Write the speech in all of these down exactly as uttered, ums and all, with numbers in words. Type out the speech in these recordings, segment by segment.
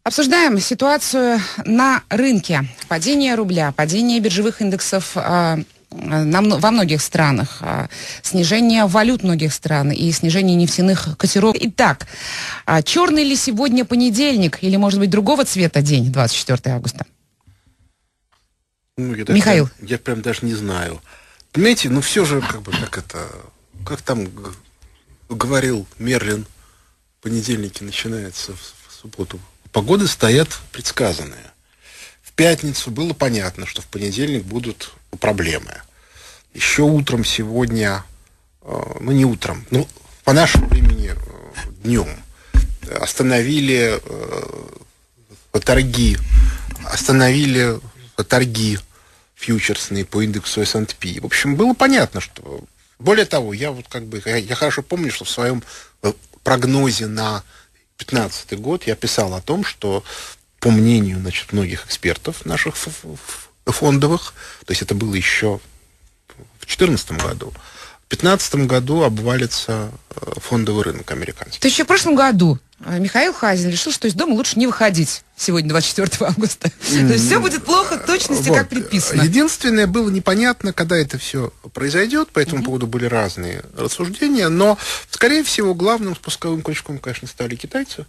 Обсуждаем ситуацию на рынке. Падение рубля, падение биржевых индексов э, на, во многих странах, э, снижение валют многих стран и снижение нефтяных котировок. Итак, э, черный ли сегодня понедельник или, может быть, другого цвета день, двадцать четвёртого августа? Ну, я Михаил. Прям, я прям даже не знаю. Понимаете, ну все же, как бы, как это, как там говорил Мерлин, понедельники начинаются в, в субботу. Погоды стоят предсказанные. В пятницу было понятно, что в понедельник будут проблемы. Еще утром сегодня, ну не утром, ну по нашему времени днем остановили торги, остановили торги фьючерсные по индексу эс энд пи. В общем, было понятно, что... Более того, я вот как бы, я, я хорошо помню, что в своем прогнозе на пятнадцатый год я писал о том, что, по мнению, значит, многих экспертов наших фондовых, то есть это было еще в две тысячи четырнадцатом году, в две тысячи пятнадцатом году обвалится фондовый рынок американский. То есть еще в прошлом году Михаил Хазин решил, что из дома лучше не выходить сегодня, двадцать четвёртого августа. Mm-hmm. То есть все будет плохо, в точности, вот. Как предписано. Единственное, было непонятно, когда это все произойдет, по этому mm-hmm. поводу были разные рассуждения, но, скорее всего, главным спусковым крючком, конечно, стали китайцы.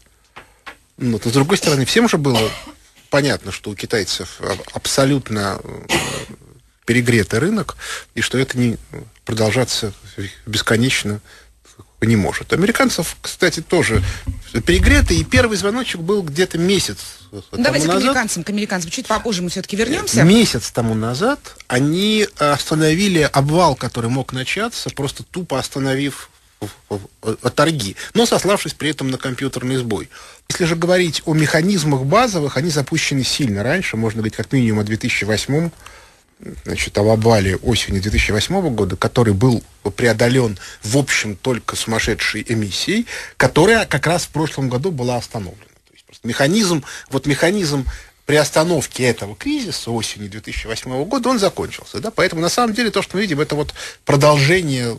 Но, с другой стороны, всем же было понятно, что у китайцев абсолютно перегретый рынок, и что это не продолжаться бесконечно не может. Американцев, кстати, тоже перегреты, и первый звоночек был где-то месяц Давайте тому к назад. американцам, к американцам. Чуть попозже мы все-таки вернемся. Месяц тому назад они остановили обвал, который мог начаться, просто тупо остановив торги, но сославшись при этом на компьютерный сбой. Если же говорить о механизмах базовых, они запущены сильно раньше, можно говорить как минимум о две тысячи восьмом, значит, об обвале осени две тысячи восьмого года, который был преодолен, в общем, только сумасшедшей эмиссией, которая как раз в прошлом году была остановлена. То есть просто механизм, вот механизм приостановки этого кризиса осенью две тысячи восьмого года, он закончился. Да? Поэтому, на самом деле, то, что мы видим, это вот продолжение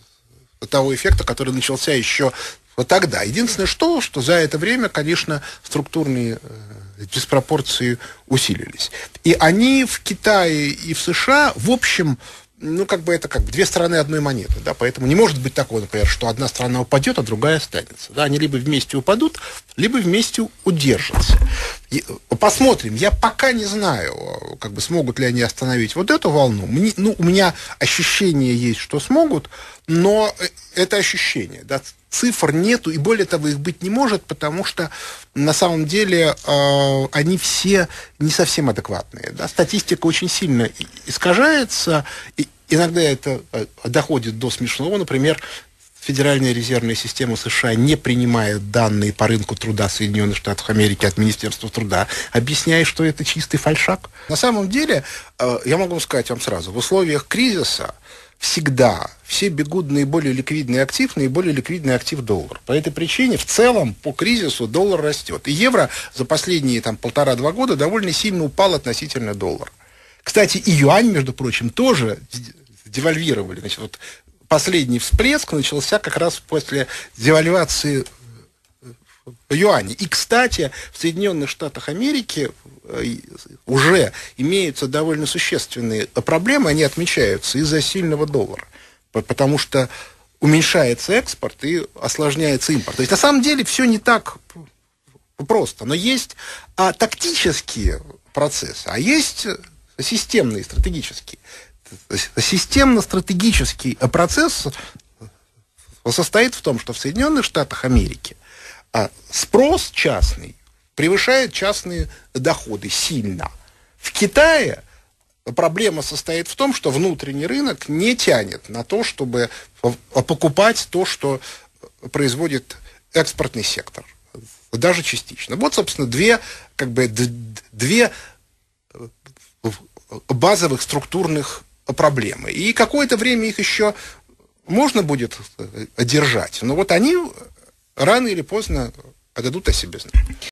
того эффекта, который начался еще вот тогда. Единственное, что, что за это время, конечно, структурные диспропорции усилились. И они в Китае и в США, в общем, ну, как бы это как бы две стороны одной монеты, да, поэтому не может быть такого, например, что одна сторона упадет, а другая останется, да, они либо вместе упадут, либо вместе удержатся. И посмотрим, я пока не знаю, как бы смогут ли они остановить вот эту волну. Мне, ну, у меня ощущение есть, что смогут, но это ощущение, да, цифр нету, и более того, их быть не может, потому что на самом деле э, они все не совсем адекватные. Да? Статистика очень сильно искажается, и иногда это доходит до смешного. Например, Федеральная резервная система США не принимает данные по рынку труда Соединенных Штатов Америки от Министерства труда, объясняя, что это чистый фальшак. На самом деле, э, я могу сказать вам сразу, в условиях кризиса всегда все бегут наиболее ликвидный актив, наиболее ликвидный актив доллар. По этой причине в целом по кризису доллар растет. И евро за последние там, полтора-два года довольно сильно упал относительно доллара. Кстати, и юань, между прочим, тоже девальвировали. Значит, вот последний всплеск начался как раз после девальвации юаня. И, кстати, в Соединенных Штатах Америки уже имеются довольно существенные проблемы, они отмечаются из-за сильного доллара, потому что уменьшается экспорт и осложняется импорт. То есть, на самом деле, все не так просто, но есть а, тактические процессы, а есть системные, стратегические. Системно-стратегический процесс состоит в том, что в Соединенных Штатах Америки а, спрос частный превышает частные доходы сильно. В Китае проблема состоит в том, что внутренний рынок не тянет на то, чтобы покупать то, что производит экспортный сектор. Даже частично. Вот, собственно, две, как бы, две базовых структурных проблемы. И какое-то время их еще можно будет держать. Но вот они рано или поздно дадут о себе знать.